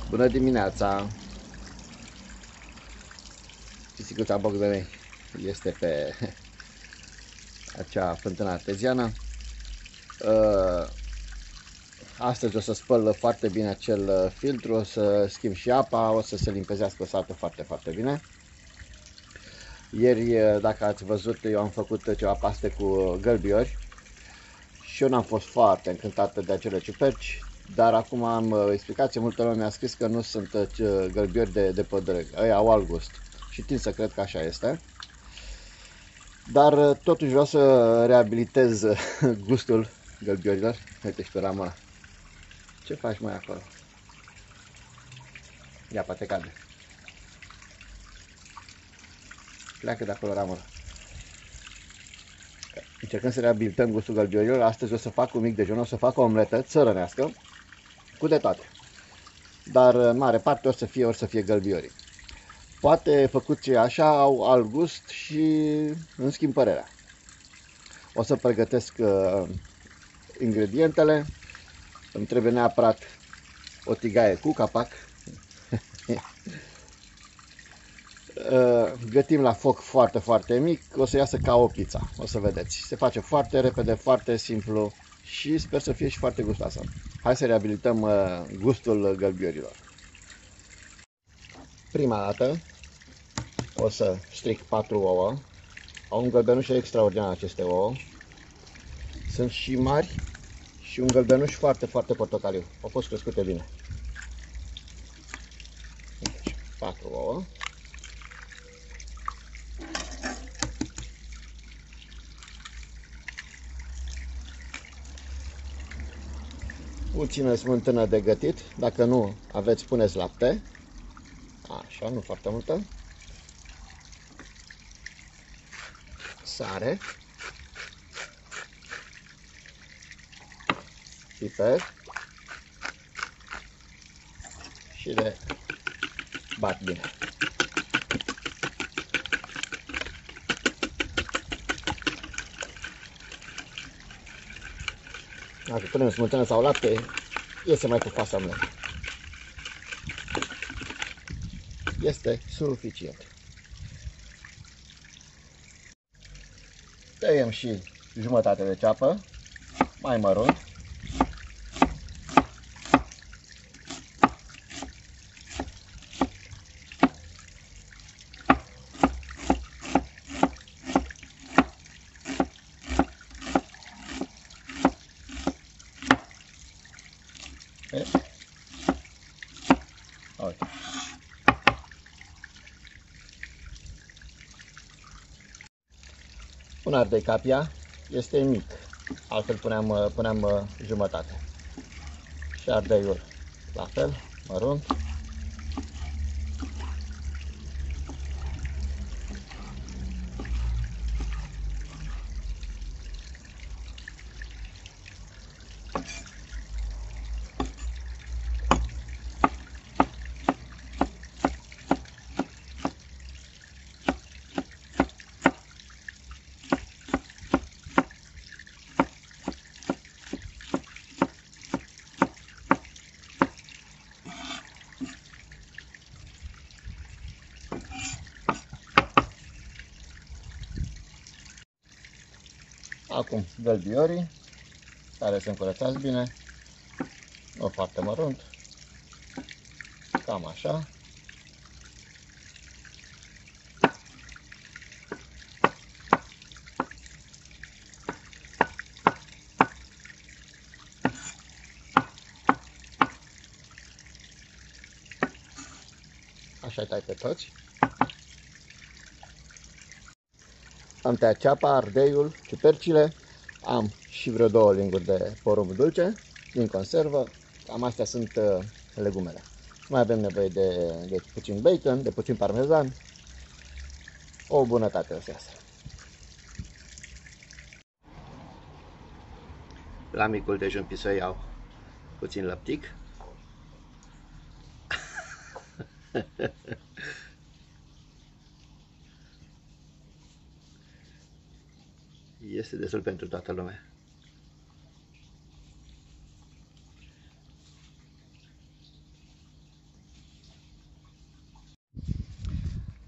Bună dimineața! Pisicuța Bogdanei este pe acea fântână arteziană. Astăzi o să spăl foarte bine acel filtru, o să schimb și apa, o să se limpezească, o să arate foarte, foarte bine. Ieri, dacă ați văzut, eu am făcut ceva paste cu gălbiori și eu n-am fost foarte încântat de acele ciuperci, dar acum am explicație, multă lume mi-a scris că nu sunt gălbiori de pădure, ei au alt gust și tind să cred că așa este. Dar totuși vreau să reabilitez gustul gălbiorilor. Uite și pe ramura. Ce faci mai acolo? Ia, poate cade. Pleacă de acolo ramura. Încercăm să reabilităm gustul gălbiorilor. Astăzi o să fac un mic dejun, o să fac o omletă țărănească cu de toate. Dar în mare parte ori să fie gălbiorii. Poate făcuți așa au alt gust și îmi schimb părerea. O să pregătesc ingredientele. Îmi trebuie neapărat o tigaie cu capac. Gătim la foc foarte, foarte mic, o să iasă ca o pizza, o să vedeți. Se face foarte repede, foarte simplu și sper să fie și foarte gustoasă. Hai să reabilităm gustul gălbiorilor. Prima dată o să stric 4 ouă. Au un gălbenuș extraordinar aceste ouă. Sunt și mari și un gălbenuș foarte, foarte portocaliu. Au fost crescute bine. Deci, 4 ouă. Puțină smântână de gătit, dacă nu aveți, puneți lapte. Așa, nu foarte multă. Sare. Piper. Și le bat bine. Dacă punem smântână sau lapte, iese mai pufoasă omletă. Este suficient. Tăiem și jumătate de ceapă, mai mărunt. Uite. Un ardei capia este mic, altfel puneam jumătate. Și ardeiul la fel, mărunt. Acum gălbiorii, care sunt curățați bine, nu foarte mărunt, cam așa. Așa-i tai pe toți. Am tăiat ceapa, ardeiul, ciupercile, am și vreo 2 linguri de porumb dulce din conservă. Cam astea sunt legumele. Mai avem nevoie de puțin bacon, de puțin parmezan. O bunătate o să iasă. La micul dejun să iau puțin lăptic. Este destul pentru toată lumea.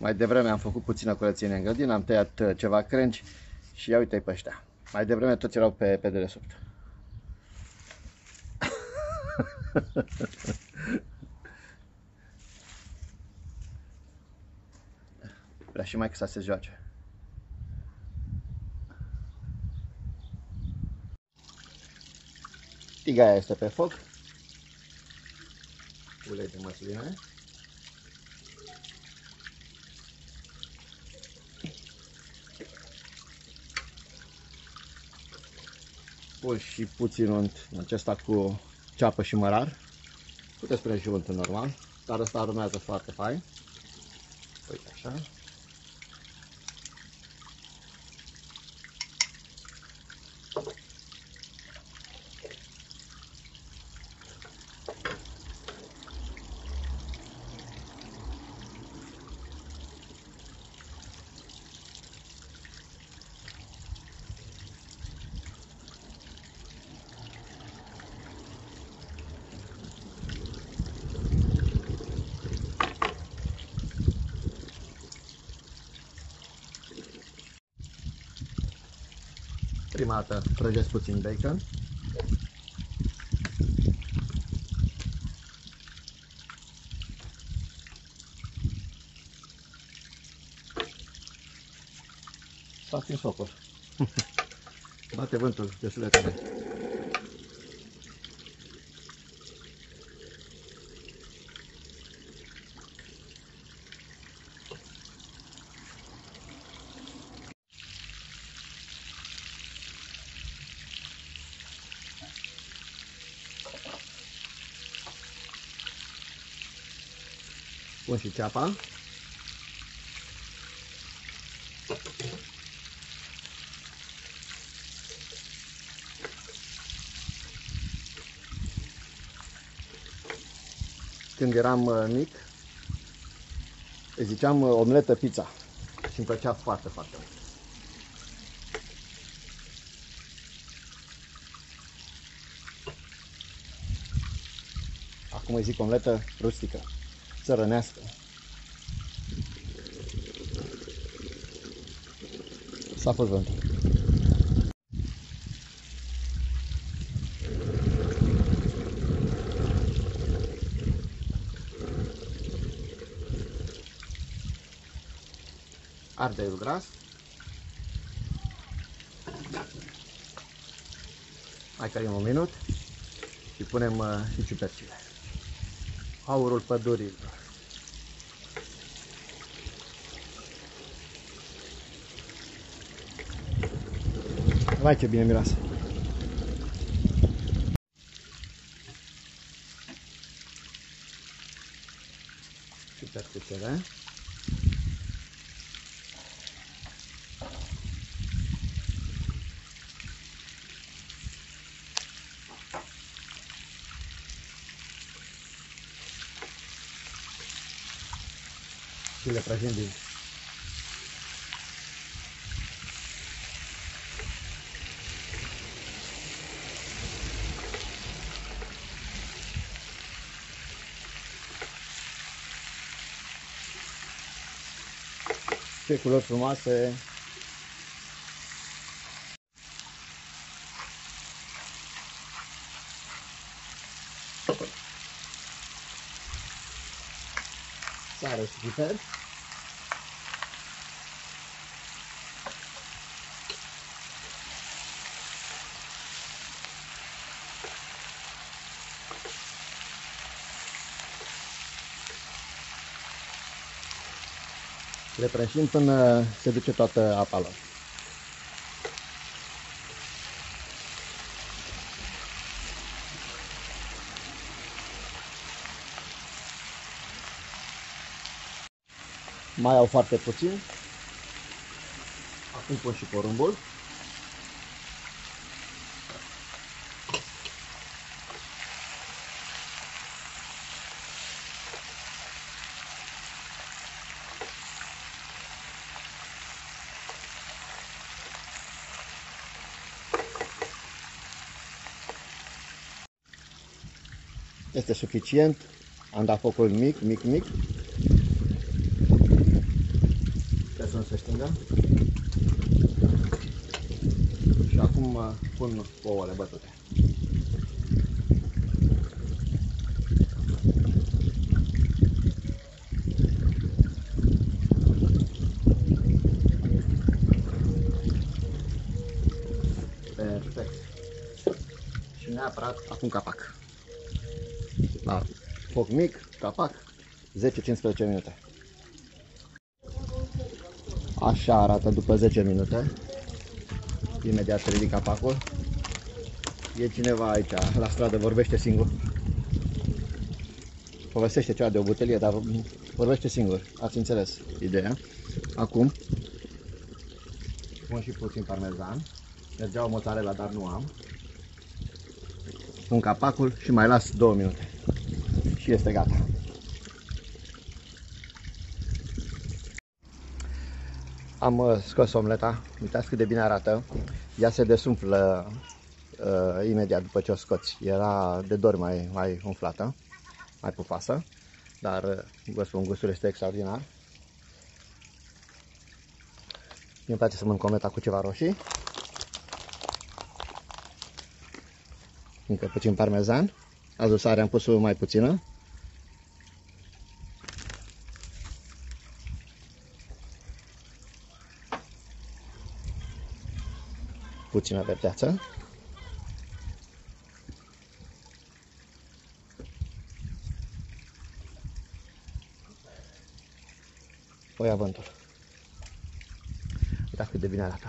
Mai devreme am făcut puțină curățenie în grădină, am tăiat ceva crengi și ia uite-i pe ăștia. Mai devreme toți erau pe dedesubt. Vrea și maică să se joace. Tigaia este pe foc. Ulei de măsline. Pun și puțin unt acesta cu ceapă și mărar. Puteți pune și untul normal, dar ăsta aromează foarte fain. Uite așa. Prima dată prăjesc puțin bacon. S-a stins focul. Bate vântul destul de tare. Pun și ceapa. Când eram mic, îi ziceam omletă pizza și îmi plăcea foarte, foarte mult. Acum îi zic omletă rustică, țărănească. S-a fost vântul. Ardeiul gras. Mai călim un minut și punem și ciupercile. Aurul pădurilor. Vai ce bine miroase. Ciupercile. Și le prăjim bine. Ce culori frumoase! Sare și piper. Le prăjim până se duce toată apa lor. Mai au foarte puțin. Acum pun și porumbul. Este suficient. Am dat focul mic. lângă. Și acum pun ouăle bătute. Perfect. Și neapărat acum capac. La foc mic, capac, 10-15 minute. Așa arată după 10 minute. Imediat ridic capacul. E cineva aici la stradă, vorbește singur. Povestește ceva de o butelie, dar vorbește singur. Ați înțeles ideea. Acum pun și puțin parmezan. Mergeau mozzarella, dar nu am. Pun capacul și mai las 2 minute. Și este gata. Am scos omleta. Uitați cât de bine arată. Ea se desumflă imediat după ce o scoți. Era de dor mai umflată, mai pufoasă. Dar vă spun, gustul este extraordinar. Îmi place să mănânc omleta cu ceva roșii. Încă puțin parmezan. Azi sare am pus mai puțină. Puțină verdeață. O ia vântul. Uitați cât de bine arată.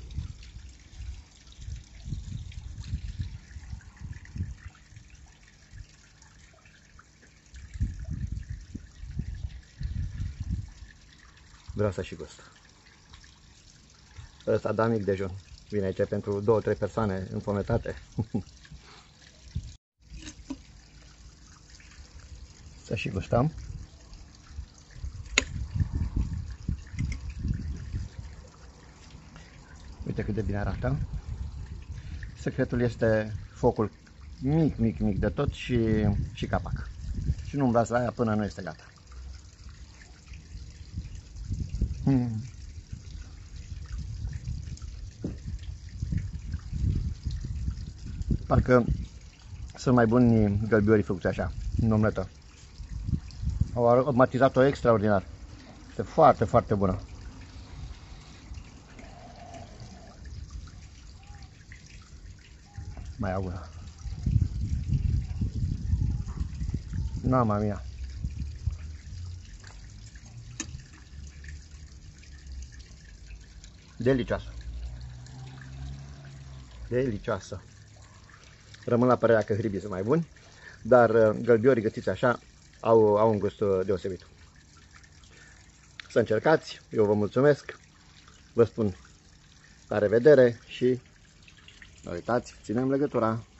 Vreau să și gust. Ăsta da mic dejun. Vine aici pentru 2-3 persoane înfometate. Să și gustăm. Uite cât de bine arată. Secretul este focul mic de tot și capac. Și nu umblați la aia până nu este gata. Parcă sunt mai buni gălbiorii făcuți așa, în omletă. Au aromatizat-o extraordinar. Este foarte, foarte bună. Mai au una. Mamma mia. Delicioasă. Delicioasă. Rămân la părerea că hribii sunt mai buni, dar gălbiorii gătiți așa au un gust deosebit. Să încercați, eu vă mulțumesc, vă spun la revedere și nu uitați, ținem legătura.